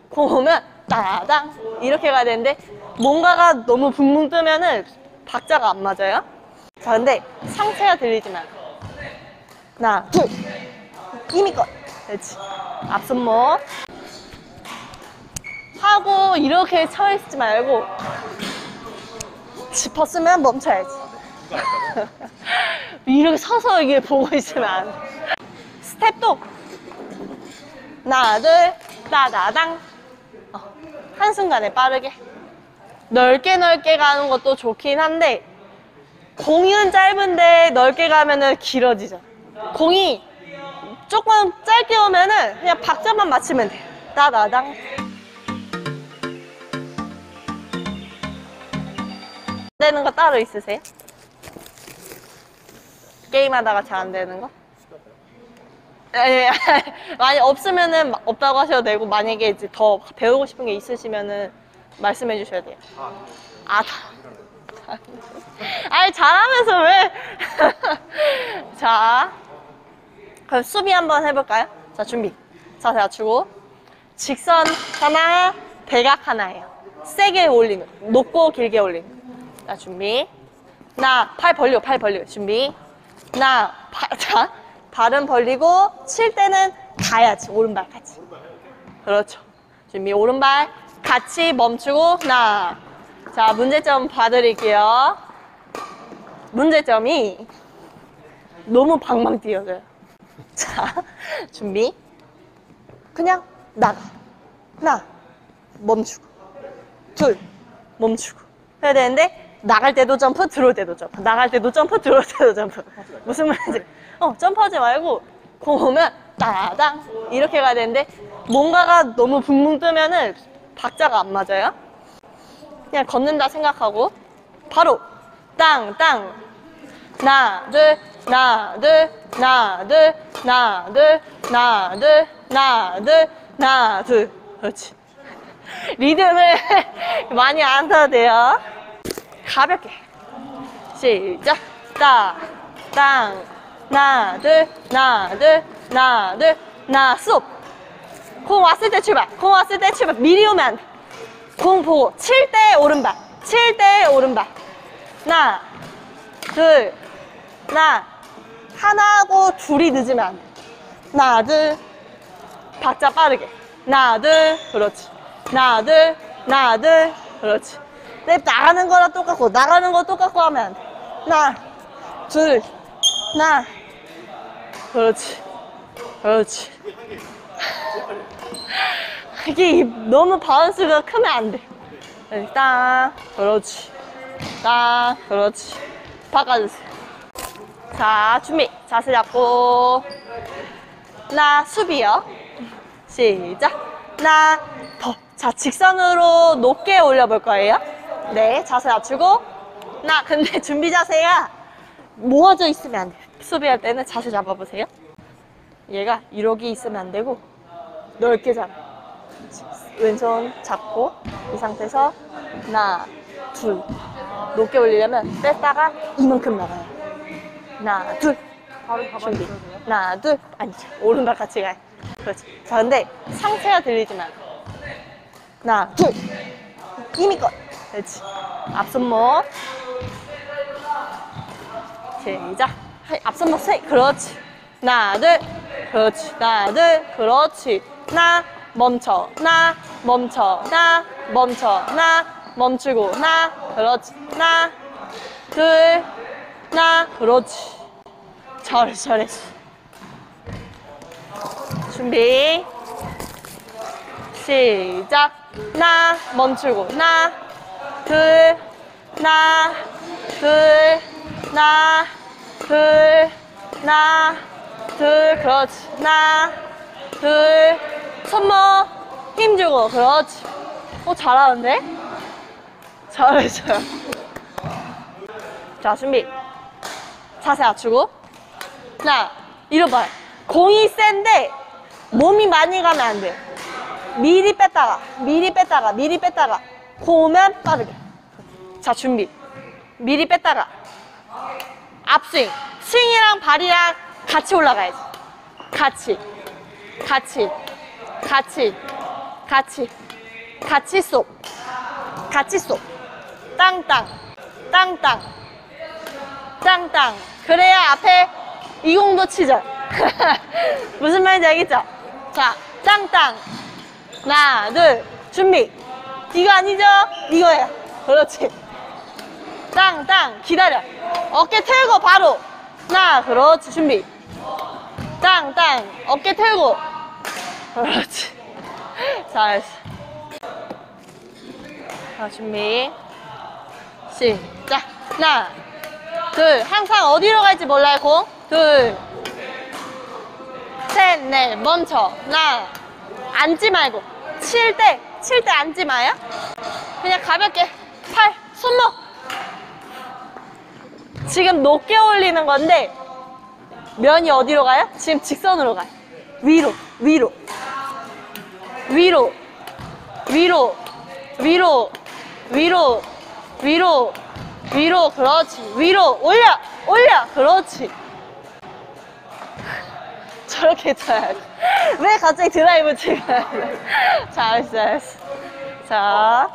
공 오면 따당 이렇게 가야 되는데 뭔가가 너무 붕붕 뜨면은 박자가 안 맞아요. 자, 근데 상체가 들리지만 하나, 둘, 힘껏 그렇지. 앞손목 하고 이렇게 서 있지 말고 짚었으면 멈춰야지. 이렇게 서서 이게 보고 있으면 안 돼. 스텝도 하나, 둘, 따다당. 한순간에 빠르게 넓게 가는 것도 좋긴 한데 공은 짧은데 넓게 가면은 길어지죠. 공이 조금 짧게 오면은 그냥 박자만 맞추면 돼요. 따다당. 되는 거 따로 있으세요? 게임하다가 잘 안 되는 거? 예, 많이 없으면은 없다고 하셔도 되고, 만약에 이제 더 배우고 싶은 게 있으시면은 말씀해 주셔야 돼요. 아니, 잘하면서 왜? 자, 그럼 수비 한번 해볼까요? 자, 준비. 자세 낮추고, 직선 하나, 대각 하나예요. 세게 올리는, 높고 길게 올리는. 자, 준비. 하나, 팔 벌려. 준비. 하나, 자, 발은 벌리고 칠 때는 가야지. 오른발 같이. 그렇죠. 준비. 오른발 같이 멈추고 하나. 자, 문제점 봐드릴게요. 문제점이 너무 방방 뛰어져요. 자, 준비. 그냥 나가. 하나, 멈추고. 둘, 멈추고. 해야 되는데 나갈 때도 점프, 들어올 때도 점프. 나갈 때도 점프, 들어올 때도 점프. 무슨 말인지. 점프하지 말고 공 오면 따당 이렇게 가야 되는데 뭔가가 너무 붕붕 뜨면은 박자가 안 맞아요. 그냥 걷는다 생각하고 바로 땅땅. 하나, 둘, 하나, 둘, 하나, 둘, 하나, 둘, 하나, 둘, 하나, 둘, 하나, 둘. 그렇지. 리듬을 많이 안 타도 돼요. 가볍게. 시작. 따, 땅. 하나, 둘, 하나, 둘, 하나, 둘, 하나, 스톱. 공 왔을 때 출발. 미리 오면 안 돼. 공 보고 칠 때 오른발. 하나, 둘, 하나하고 둘이 늦으면 안 돼. 하나, 둘. 박자 빠르게. 하나, 둘. 그렇지. 하나, 둘. 그렇지. 내 나가는 거랑 똑같고 나가는 거 똑같고 하면 안 돼. 하나, 둘, 하나. 그렇지. 이게 너무 바운스가 크면 안 돼. 일단 그렇지. 바꿔주세요. 자, 준비. 자세 잡고 하나, 수비요. 시작. 하나, 더. 자, 직선으로 높게 올려볼 거예요. 네, 자세 낮추고 하나. 근데 준비 자세가 모아져 있으면 안 돼요. 수비할 때는 자세 잡아보세요. 얘가 이렇게 있으면 안 되고 넓게 잡아요. 왼손 잡고 이 상태에서 하나, 둘. 높게 올리려면 뺐다가 이만큼 나가요. 하나, 둘. 준비. 하나, 둘. 아니죠. 오른발 같이 가요. 그렇지. 자, 근데 상체가 들리지만 하나, 둘. 힘껏. 그렇지. 앞손목. 시작. 앞손목 세. 그렇지. 하나, 둘. 그렇지. 하나, 둘. 그렇지. 하나, 멈춰. 하나, 멈추고. 하나, 그렇지. 하나, 둘, 하나, 그렇지. 잘했어. 준비. 시작. 하나, 멈추고. 하나, 둘, 하나, 그렇지. 하나, 둘, 손목 힘주고. 그렇지. 잘하는데? 잘했어요. 자, 준비. 자세 낮추고. 하나, 잃어봐요. 공이 센데 몸이 많이 가면 안 돼. 미리 뺐다가 공 오면 빠르게. 자, 준비. 미리 뺐다가 앞스윙. 스윙이랑 발이랑 같이 올라가야지. 같이. 같이 쏙. 같이 쏙. 땅땅. 땅땅. 땅땅. 그래야 앞에 이공도 치죠. 무슨 말인지 알겠죠? 자, 땅땅. 하나, 둘, 준비. 이거 아니죠? 이거예요. 그렇지. 땅땅. 기다려. 어깨 틀고 바로. 하나, 그렇지. 준비. 땅땅. 어깨 틀고. 그렇지. 잘했어. 자, 준비. 시작. 하나, 둘. 항상 어디로 갈지 몰라요, 공. 둘, 셋, 넷. 멈춰. 하나. 앉지 말고. 칠 때 앉지 마요. 그냥 가볍게. 팔, 손목. 지금 높게 올리는 건데, 면이 어디로 가요? 지금 직선으로 가요. 위로, 위로. 위로, 위로, 위로, 위로, 위로, 위로, 그렇지. 위로, 올려, 올려, 그렇지. 저렇게 쳐야 돼. 왜 갑자기 드라이브 치면 돼? 잘했어, 잘했어. 자,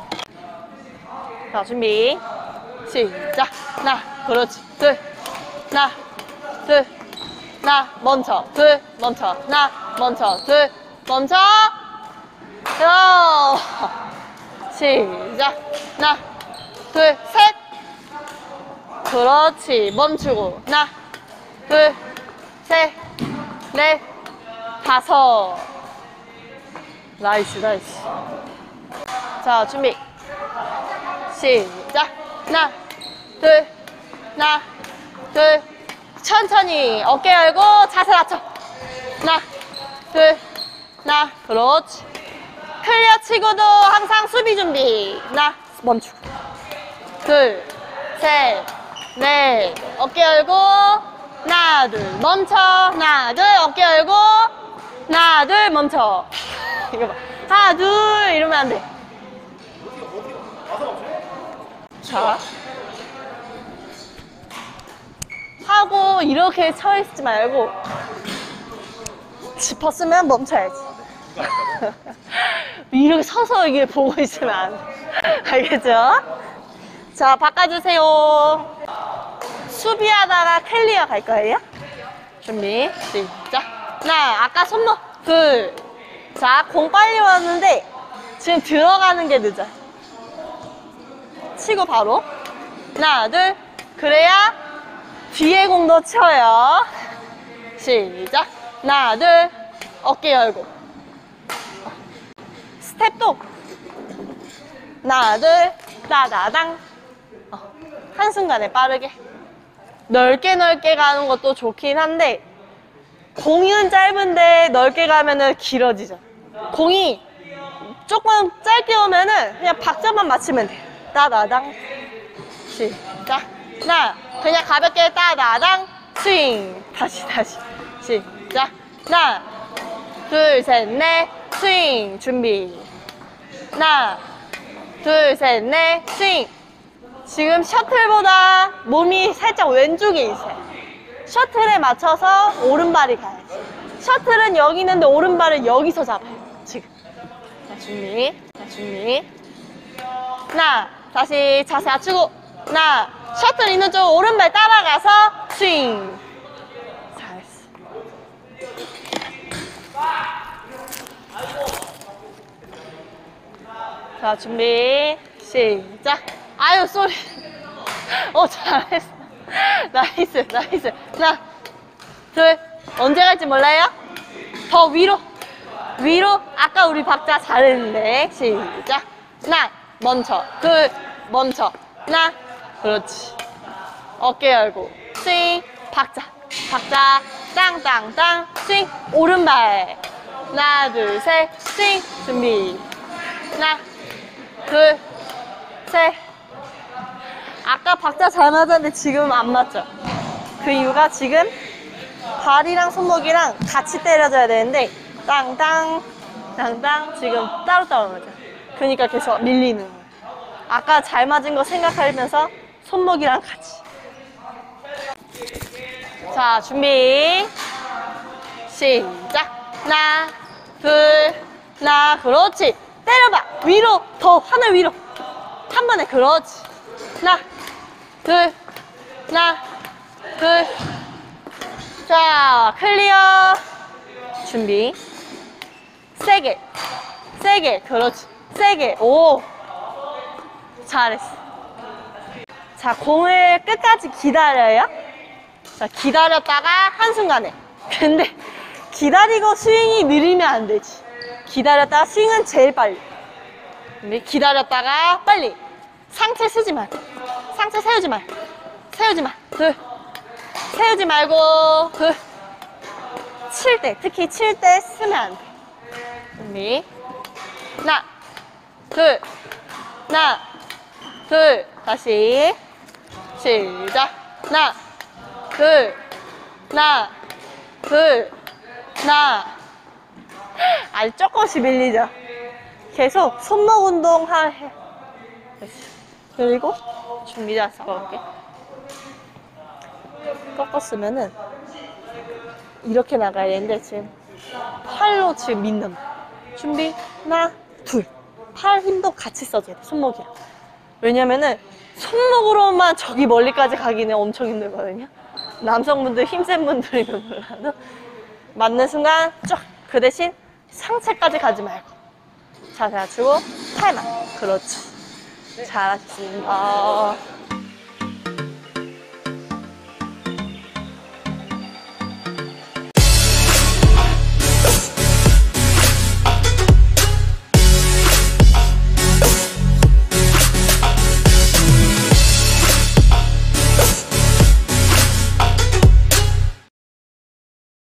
준비. 시작. 하나, 그렇지. 둘, 하나, 둘, 하나, 멈춰. 둘, 멈춰. 하나, 멈춰. 둘, 멈춰. 요. 시작. 하나, 둘, 셋. 그렇지. 멈추고. 하나, 둘, 셋, 넷, 다섯. 나이스, 나이스. 자, 준비. 시작. 하나, 둘, 하나, 둘. 천천히 어깨 열고 자세 낮춰. 하나, 둘, 하나. 그렇지. 클리어 치고도 항상 수비 준비. 하나, 멈추고. 둘, 셋, 넷. 어깨 열고. 하나, 둘, 멈춰. 하나, 둘, 어깨 열고. 하나, 둘, 멈춰. 이거 봐. 하나, 둘, 이러면 안 돼. 자. 하고, 이렇게 서 있지 말고, 짚었으면 멈춰야지. 이렇게 서서 이게 보고 있으면 안 돼. 알겠죠? 자, 바꿔주세요. 수비하다가 클리어 갈 거예요. 준비, 시작. 하나, 아까 손목. 둘. 자, 공 빨리 왔는데, 지금 들어가는 게 늦어요. 치고 바로. 하나, 둘. 그래야 뒤에 공도 쳐요. 시작. 하나, 둘. 어깨 열고. 스텝도. 하나, 둘. 따다당. 한순간에 빠르게. 넓게 가는 것도 좋긴 한데, 공은 짧은데 넓게 가면은 길어지죠. 공이 조금 짧게 오면은 그냥 박자만 맞추면 돼요. 따다당. 시작. 하나, 그냥 가볍게 따다당. 스윙. 다시. 시작. 하나, 둘, 셋, 넷. 스윙. 준비. 하나, 둘, 셋, 넷. 스윙. 지금 셔틀보다 몸이 살짝 왼쪽에 있어요. 셔틀에 맞춰서 오른발이 가야지. 셔틀은 여기 있는데 오른발을 여기서 잡아요. 지금. 자, 준비. 하나, 다시 자세 낮추고. 하나, 셔틀 있는 쪽 오른발 따라가서 스윙. 잘했어. 자, 준비. 시작. 아유, 쏘리. 잘했어. 나이스. 하나, 둘. 언제 갈지 몰라요? 더 위로. 아까 우리 박자 잘했는데. 시작. 하나, 멈춰. 둘, 멈춰. 하나, 그렇지. 어깨 열고. 스윙. 박자. 땅땅땅. 스윙. 오른발. 하나, 둘, 셋. 스윙. 준비. 하나, 둘, 셋. 아까 박자 잘 맞았는데 지금 안 맞죠? 그 이유가 지금 발이랑 손목이랑 같이 때려줘야 되는데 땅땅 지금 따로따로 맞아요. 그러니까 계속 밀리는 거예요. 아까 잘 맞은 거 생각하면서 손목이랑 같이. 자, 준비. 시작. 하나, 둘, 하나. 그렇지. 때려봐. 위로, 더 하늘 위로. 한 번에. 그렇지. 하나, 둘, 하나, 둘. 자, 클리어. 준비. 세게, 세게. 그렇지. 세게. 오, 잘했어. 자, 공을 끝까지 기다려요. 자, 기다렸다가 한순간에. 근데 기다리고 스윙이 느리면 안 되지. 기다렸다가 스윙은 제일 빨리. 근데 기다렸다가 빨리. 상체 쓰지 마. 상체 세우지 마. 세우지 마. 둘. 세우지 말고. 둘. 칠 때, 특히 칠 때 쓰면 안 돼. 준비. 하나, 둘, 하나, 둘. 다시. 시작. 하나, 둘, 하나, 둘, 하나. 아주 조금씩 밀리죠. 계속 손목 운동 해. 그리고 준비자 잡아볼게. 꺾었으면은 이렇게 나가야 되는데 지금 팔로 지금 민단 말이야. 준비. 하나, 둘. 팔 힘도 같이 써줘야 돼. 손목이야. 왜냐면은 손목으로만 저기 멀리까지 가기는 엄청 힘들거든요. 남성분들 힘센 분들이면 몰라도 맞는 순간 쫙. 그 대신 상체까지 가지 말고 자세 낮추고 팔만. 그렇지. 잘하셨습니다.